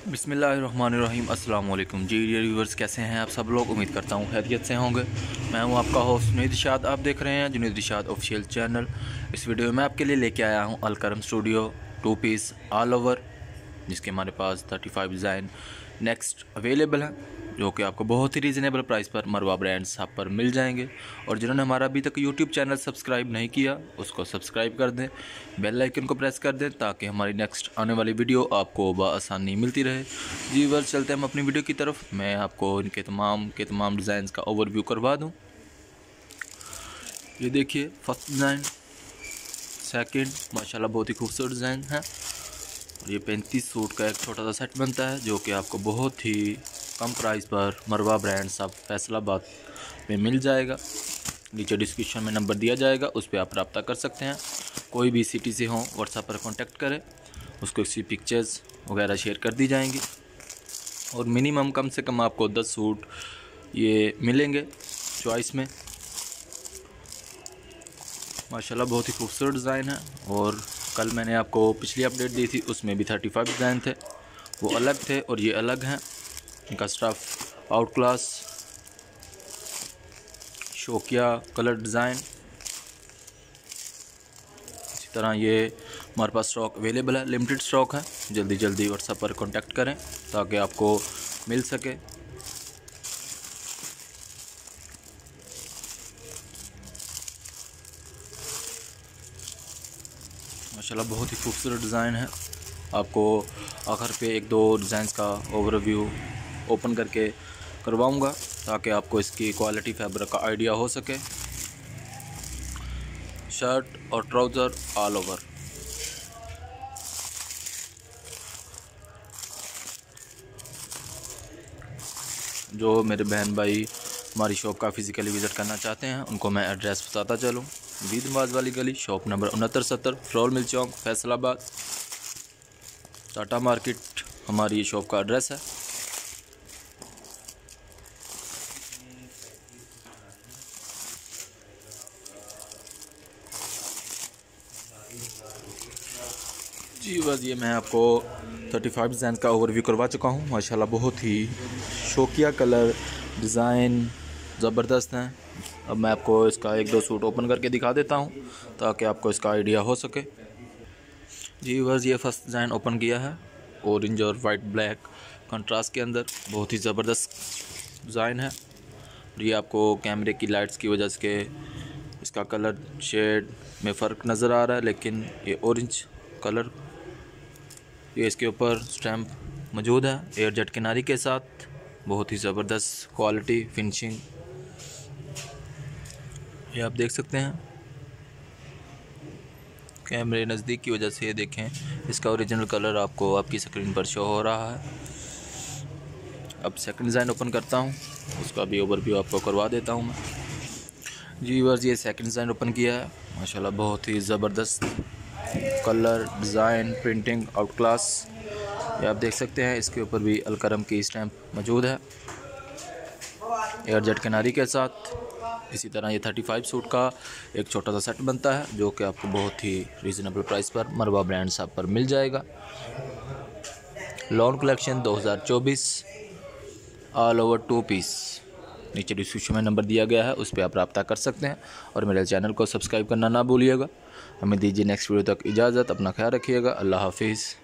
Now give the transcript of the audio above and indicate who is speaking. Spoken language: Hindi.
Speaker 1: बिस्मिल्लाहिर्रहमानिर्रहीम। अस्सलाम वालेकुम जी डियर व्यूवर्स, कैसे हैं आप सब लोग। उम्मीद करता हूँ खैरियत से होंगे। मैं हूँ आपका होस्ट जुनैद इरशाद। आप देख रहे हैं जुनैद इरशाद ऑफिशियल चैनल। इस वीडियो में आपके लिए लेके आया हूँ Alkaram studio 2 piece all over, जिसके हमारे पास 35 डिज़ाइन नेक्स्ट अवेलेबल हैं, जो कि आपको बहुत ही रीज़नेबल प्राइस पर मरवा ब्रांड्स आप पर मिल जाएंगे। और जिन्होंने हमारा अभी तक यूट्यूब चैनल सब्सक्राइब नहीं किया, उसको सब्सक्राइब कर दें, बेल आइकन को प्रेस कर दें, ताकि हमारी नेक्स्ट आने वाली वीडियो आपको बआसानी मिलती रहे। जी बस चलते हैं हम अपनी वीडियो की तरफ। मैं आपको इनके तमाम डिज़ाइन का ओवरव्यू करवा दूँ। ये देखिए फर्स्ट डिज़ाइन, सेकंड, माशाल्लाह बहुत ही खूबसूरत डिज़ाइन है। और ये 35 सूट का एक छोटा सा सेट बनता है, जो कि आपको बहुत ही कम प्राइस पर मरवा ब्रांड्स आप फैसलाबाद में मिल जाएगा। नीचे डिस्क्रिप्शन में नंबर दिया जाएगा, उस पर आप रब्ता कर सकते हैं। कोई भी सिटी से हो व्हाट्सएप पर कांटेक्ट करें, उसको इसकी पिक्चर्स वगैरह शेयर कर दी जाएंगी। और मिनिमम कम से कम आपको 10 सूट ये मिलेंगे चॉइस में। माशाल्लाह बहुत ही खूबसूरत डिज़ाइन है। और कल मैंने आपको पिछली अपडेट दी थी, उसमें भी 35 डिज़ाइन थे, वो अलग थे और ये अलग हैं। इनका स्टफ आउट क्लास शोकिया कलर डिज़ाइन। इसी तरह ये हमारे पास स्टॉक अवेलेबल है, लिमिटेड स्टॉक है। जल्दी व्हाट्सएप पर कांटेक्ट करें ताकि आपको मिल सके। माशाल्लाह बहुत ही खूबसूरत डिज़ाइन है। आपको आखिर पे एक दो डिज़ाइंस का ओवरव्यू ओपन करके करवाऊंगा, ताकि आपको इसकी क्वालिटी फैब्रिक का आइडिया हो सके। शर्ट और ट्राउज़र ऑल ओवर। जो मेरे बहन भाई हमारी शॉप का फ़िज़िकली विज़िट करना चाहते हैं, उनको मैं एड्रेस बताता चलूँ। वीद नवाज वाली गली, शॉप नंबर 6970, फ्लोर मिल चौक, फैसलाबाद, टाटा मार्केट हमारी ये शॉप का एड्रेस है। जी बस ये मैं आपको 35 डिज़ाइन का ओवरव्यू करवा चुका हूँ। माशाल्लाह बहुत ही शौकिया कलर डिज़ाइन ज़बरदस्त हैं। अब मैं आपको इसका एक दो सूट ओपन करके दिखा देता हूँ, ताकि आपको इसका आइडिया हो सके। जी बस ये फर्स्ट डिज़ाइन ओपन किया है, ऑरेंज और वाइट ब्लैक कंट्रास्ट के अंदर। बहुत ही ज़बरदस्त डिज़ाइन है। ये आपको कैमरे की लाइट्स की वजह से इसका कलर शेड में फ़र्क नज़र आ रहा है, लेकिन ये ऑरेंज कलर, ये इसके ऊपर स्टैम्प मौजूद है एयर जेट किनारी के साथ। बहुत ही ज़बरदस्त क्वालिटी फिनिशिंग ये आप देख सकते हैं। कैमरे नज़दीक की वजह से ये देखें, इसका ओरिजिनल कलर आपको आपकी स्क्रीन पर शो हो रहा है। अब सेकंड डिज़ाइन ओपन करता हूँ, उसका भी ओवरव्यू आपको करवा देता हूँ मैं। जी बस ये सेकंड डिज़ाइन ओपन किया है। माशाल्लाह बहुत ही ज़बरदस्त colour design printing out class, ये आप देख सकते हैं। इसके ऊपर भी अलकरम की स्टैम्प मौजूद है एयर जेट किनारी के साथ। इसी तरह ये 35 सूट का एक छोटा सा सेट बनता है, जो कि आपको बहुत ही रीज़नेबल प्राइस पर मरवा ब्रांड्स आप पर मिल जाएगा। Lawn collection 2024 all over 2 piece. नीचे डिस्क्रिप्शन में नंबर दिया गया है, उस पर आप रब्ता कर सकते हैं। और मेरे चैनल को सब्सक्राइब करना ना भूलिएगा। हमें दीजिए नेक्स्ट वीडियो तक इजाज़त। अपना ख्याल रखिएगा। अल्लाह हाफिज़।